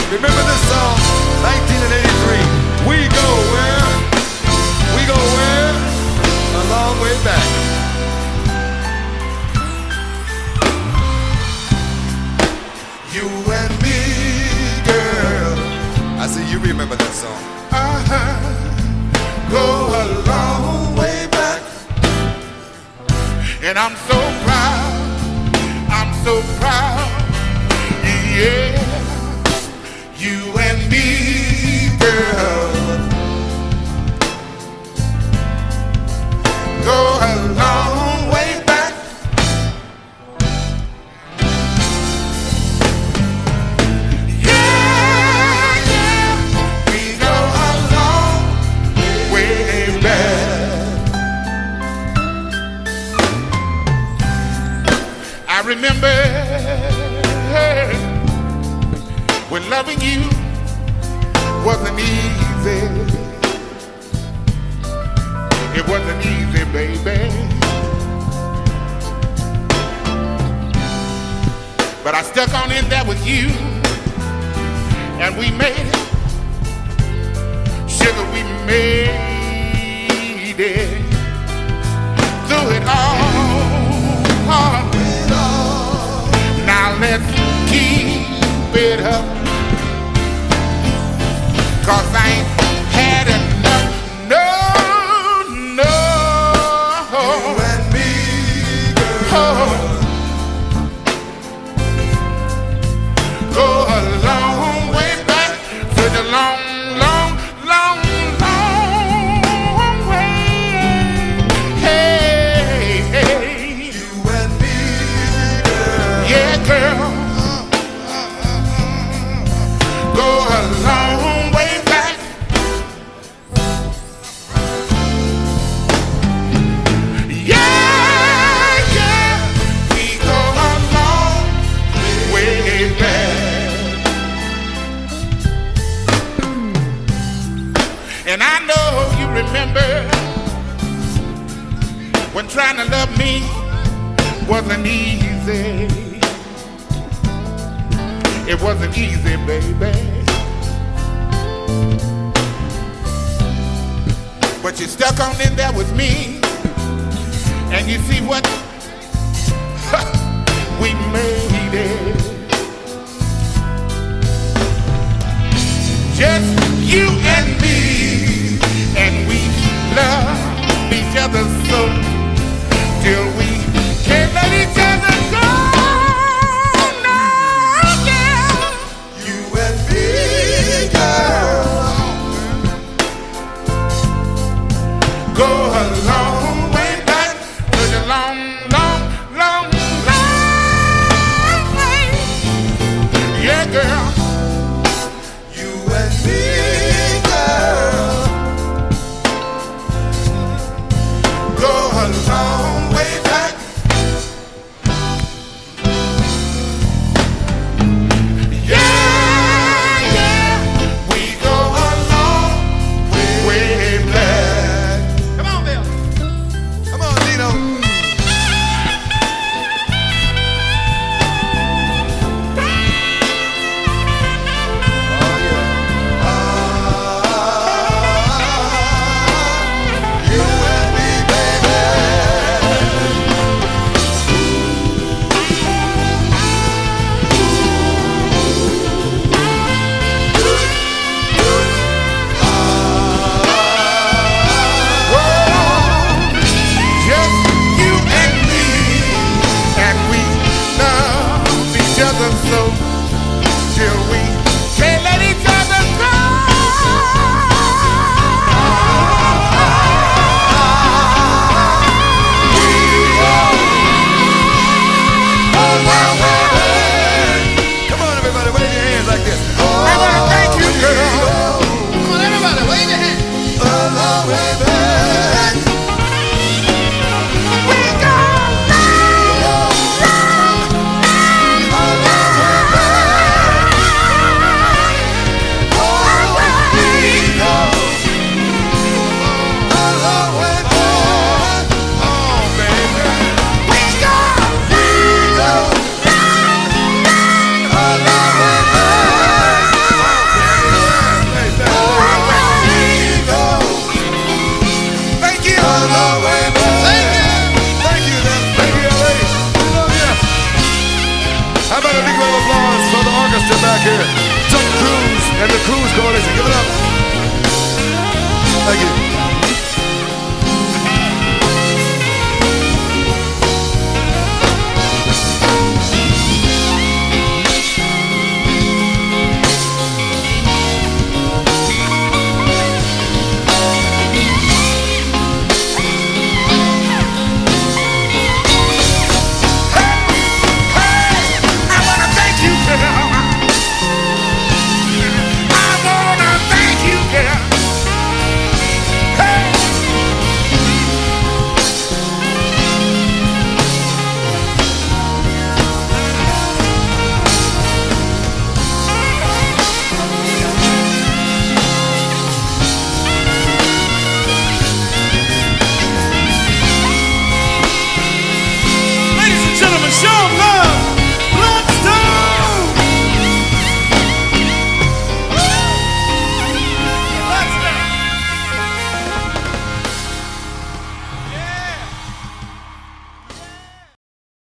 Remember this song, 1983. We go where? We go where? A long way back. You and me, girl. I see you remember that song. Go a long way back. And I'm so proud. I'm so proud. Yeah. You and me, girl. Go a long way back. Yeah, yeah. We go a long way back. I remember when loving you wasn't easy. It wasn't easy, baby. But I stuck on in there with you, and we made it. Sugar, we made it. Through it all. Now let's keep it up. 'Cause I ain't had enough. No, no. You and me, girl. Go a long way back to the long, long, long, long way. Hey, hey. You and me, girl. Yeah, girl. Go a long way back. Yeah, yeah. We go a long way back. And I know you remember when trying to love me wasn't easy. It wasn't easy, baby. But you stuck on in there with me. And you see what? We made it. Just you and me. And we love each other so till we can't let each other go. Go a long way back to the long, long, long, long way. Yeah, girl. You and me, girl. Go a long way back. Yeah, yeah. We go a long way back. Come on, Bill. Come on, Dino. Oh, yeah. You and me, baby. Just you and me, and we love each other so till we can't let each other go. Come on, everybody, wave your hands like this. I want to thank you, girl. Come on, everybody, wave your hand. A long way back. We go long, long, long, long way back. of applause for the orchestra back here. Chuck Cruz and the Cruz Coalition. Give it up. Thank you.